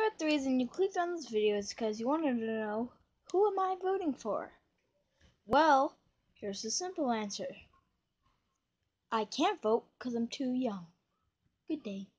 bet the reason you clicked on this video is because you wanted to know, who am I voting for? Well, here's the simple answer. I can't vote because I'm too young. Good day.